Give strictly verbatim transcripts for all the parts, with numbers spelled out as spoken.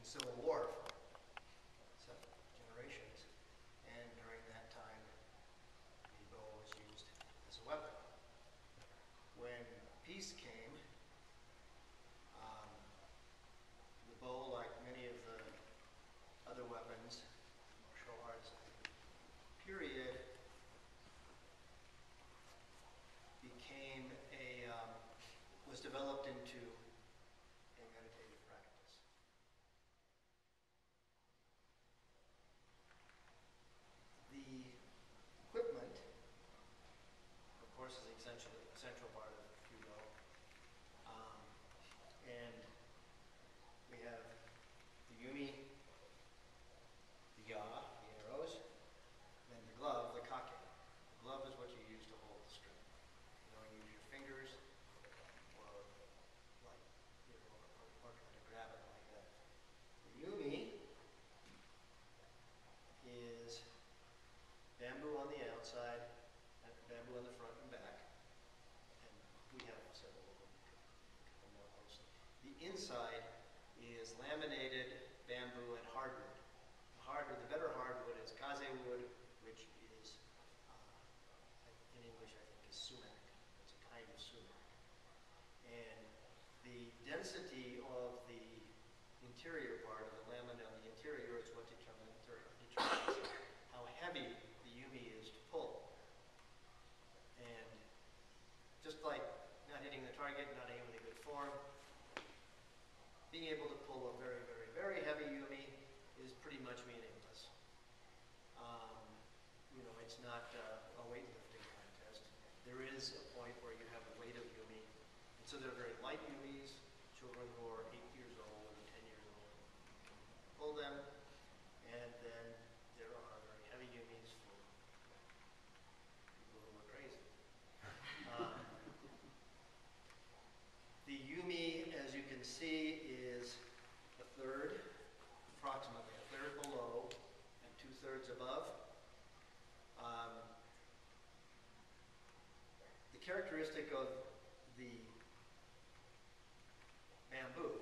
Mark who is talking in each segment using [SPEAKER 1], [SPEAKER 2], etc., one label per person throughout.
[SPEAKER 1] Civil War for seven generations, and during that time, the bow was used as a weapon. When peace came, um, the bow, like many of the other weapons, martial arts period, became a, um, was developed into a meditative practice. The equipment, of course, is essentially a central part of Kyudo. Um, and we have the yumi, the ya, the arrows, and the glove, the kake. The glove is what you use to hold the string. You don't use your fingers or like, you know, or, or try to grab it like that. The yumi is bamboo on the outside, and bamboo on the front and back. And we have several of them. More closely. The inside is laminated bamboo and hardwood. The hardwood, the better hardwood is kaze wood, which is, uh, in English I think is sumac. It's a kind of sumac. And the density of the interior part of the laminate on the interior is what determines, determines how heavy the yumi is to pull. And just like not hitting the target, not aiming with a good form, being able to pull a very, very, very heavy yumi is pretty much meaningless. Um, you know, it's not uh, a weightlifting contest. There is a point where you have the weight of yumi, and so they're very light yumis. Children who are eight years old or ten years old can pull them, and then there are very heavy yumis for people who are crazy. Um, the yumi, as you can see, is a third, approximately a third below and two-thirds above. Um, the characteristic of the bamboo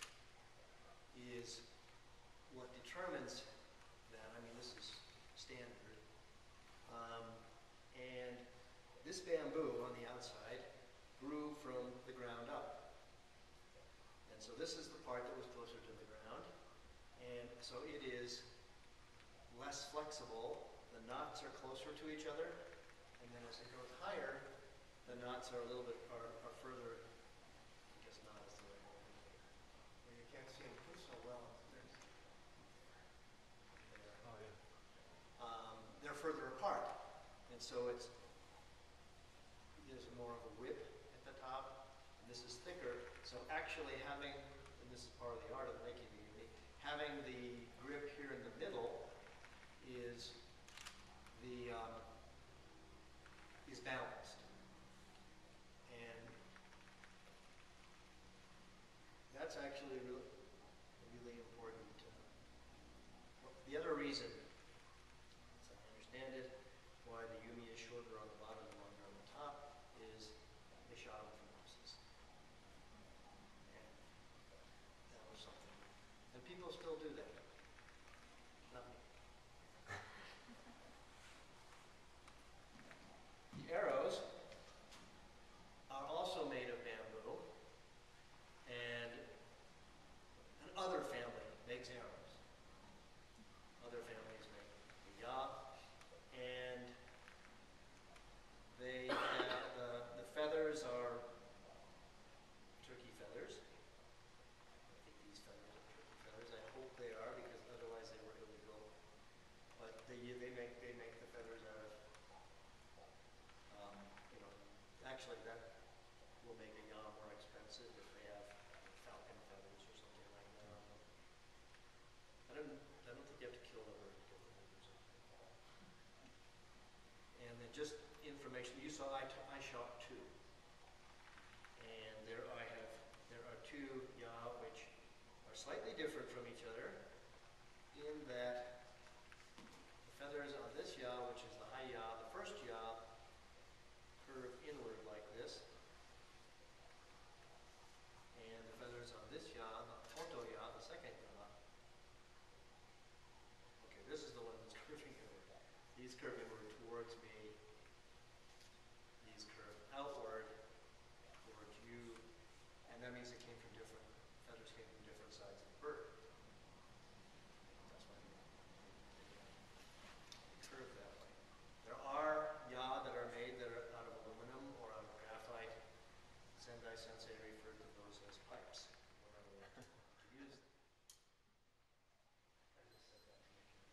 [SPEAKER 1] is what determines that. I mean, this is standard. Um, and this bamboo on the outside grew from the ground up. And so this is the part that was closer to the ground. And so it is less flexible. The knots are closer to each other. And then as it goes higher, the knots are a little bit, are, are further, I guess not as the right word. Well, you can't see them put so well.
[SPEAKER 2] Oh, yeah.
[SPEAKER 1] Um, they're further apart. And so it's, there's more of a whip at the top, and this is thicker. So actually having, and this is part of the art of making the yumi, having the grip here in the middle is the um, is balanced. And that's actually really, really important. The other reason, as I understand it, why the yumi is shorter on the bottom and longer on the top is they shot them from horses. And that was something. And people still do that. Not me. The arrows are also made of bamboo, and another family makes arrows. Other families make the ya, and they have, the, the feathers are turkey feathers. I think these feathers are turkey feathers. I hope they are, because otherwise they were illegal. But they, they make they make the feathers out of, um, you know, actually that will make a ya more expensive if they have falcon feathers or something like that on them. I don't, I don't think you have to kill them or get them or something. And then just information, you saw I, I shot two. And there I have, there are two ya which are slightly different from each other in that the feathers on this ya, which is the high ya, the first ya, curve inward like this. And the feathers on this ya, the Tonto ya, the second ya, He's curved inward towards me. He's curved outward towards you. And that means it came from different, feathers came from different sides of the bird. That's why they, they curve that way. There are yaw that are made that are out of aluminum or out of graphite. Sendai Sensei referred to those as pipes. Whatever they used. I just said that to make sure.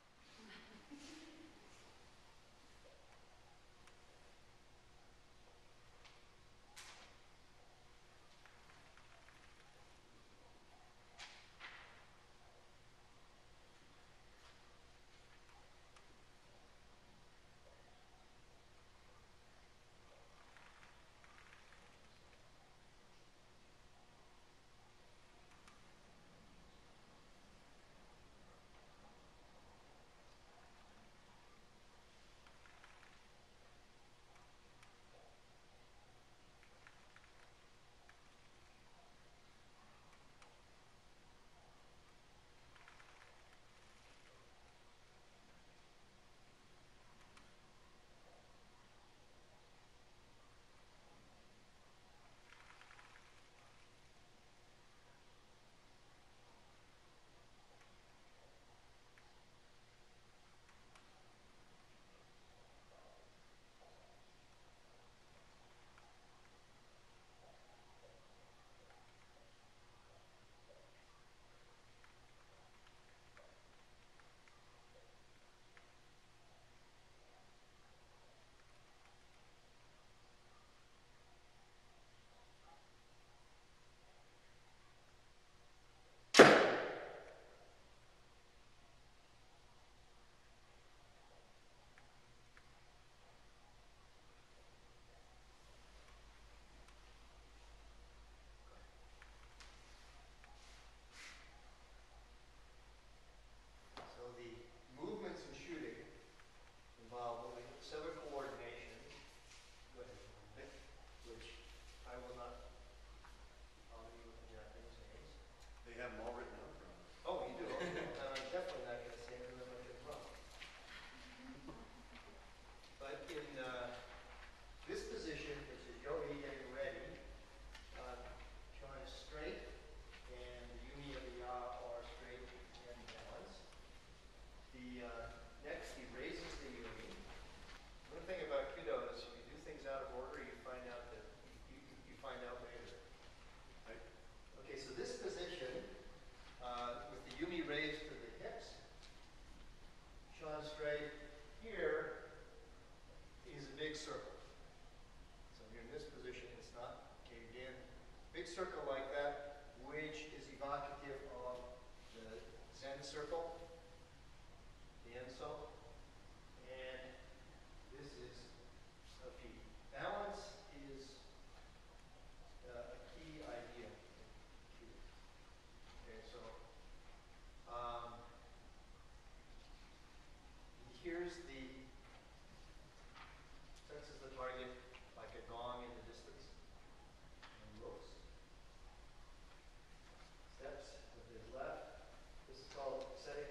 [SPEAKER 1] So the movements in shooting involve what we cellular coordination, go ahead, Nick, which I will not bother you with the Japanese names.
[SPEAKER 3] They have them all written out for us.
[SPEAKER 1] Oh, you do? Okay. Then I'm definitely not going to say them because I'm going to get them wrong. But in uh, this position, which is yogi getting ready, uh, Sean is straight, and the yumi and the ya are straight and balanced. The uh, next, he raises the yumi. One thing about Kudo is if you do things out of order, you find out that you, you, you find out later.
[SPEAKER 3] Right?
[SPEAKER 1] Okay, so this position, uh, with the yumi raised to the hips, Sean straight here is a big circle. So you're in this position, it's not caved in. Big circle like that, which is evocative of the Zen circle, the Enso. And this is a P. Balance is uh, a key idea. Okay, so um, here's the senses the target like a gong in the distance and looks. Steps with his left. This is called setting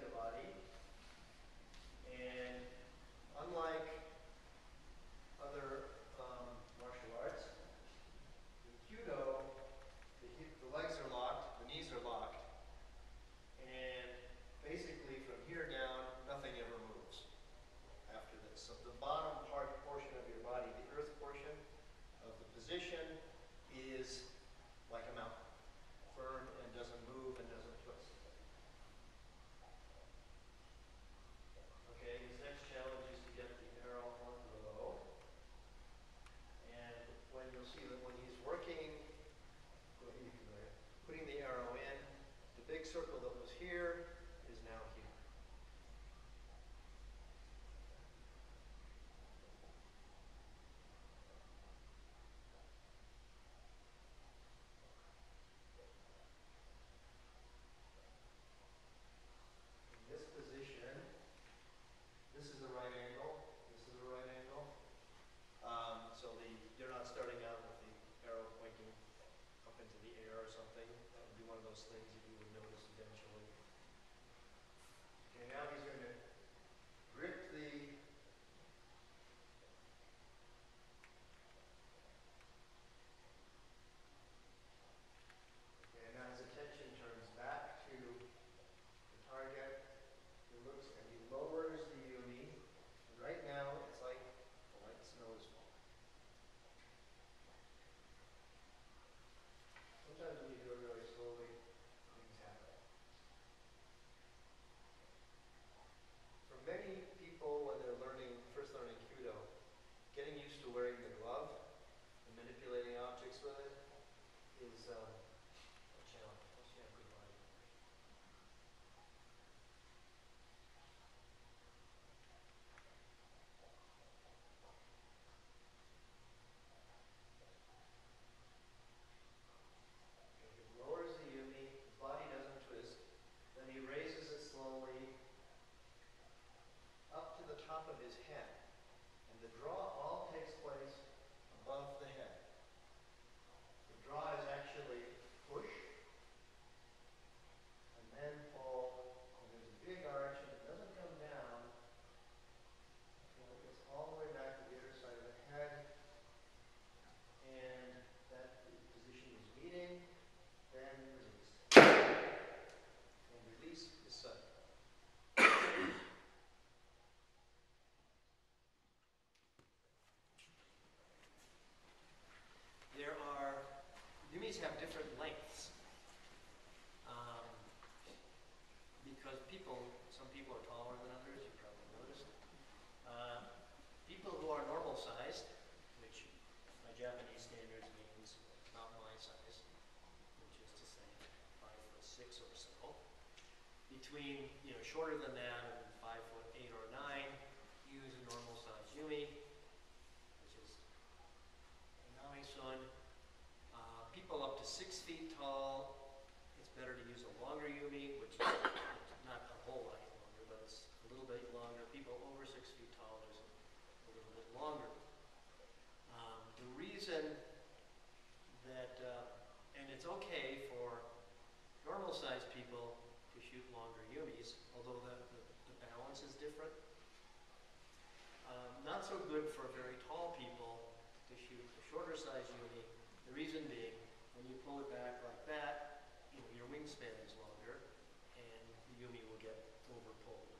[SPEAKER 1] Yumis have different lengths. Um, because people, some people are taller than others, you probably noticed. Uh, people who are normal sized, which by Japanese standards means about my size, which is to say five foot six or so. Between, you know, shorter than that and five foot eight or nine, use a normal size Yumi, which is Nami-sun. Uh, people up to six feet tall, it's better to use a longer Yumi, which is not a whole lot longer, but it's a little bit longer. People over six feet tall, there's a little bit longer. Um, the reason that, uh, and it's okay for normal sized people to shoot longer Yumis, although the, the, the balance is different. Um, not so good for very tall people to shoot a shorter size Yumi. The reason being, when you pull it back like that, you know, your wingspan is longer, and the Yumi will get over-pulled.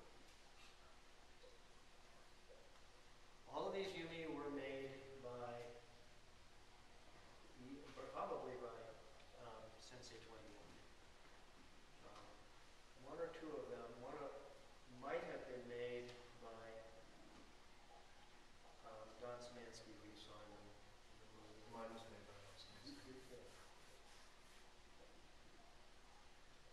[SPEAKER 1] All of these Yumi were made by, probably by um, Sensei twenty-one. Um, one or two of them, one of, might have been made by um, Don Smansky, who you saw in the, in the movie.
[SPEAKER 2] Mine was made by Austin.
[SPEAKER 1] Good thing.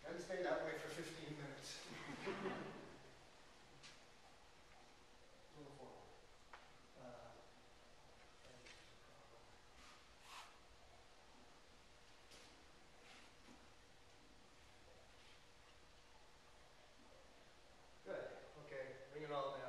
[SPEAKER 2] And stay that way for fifteen minutes. Move forward. Uh, Good, okay, bring it all down.